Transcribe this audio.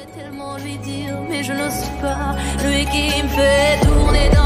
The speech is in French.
Tellement lui dire, mais je n'ose pas. Lui qui me fait tourner dans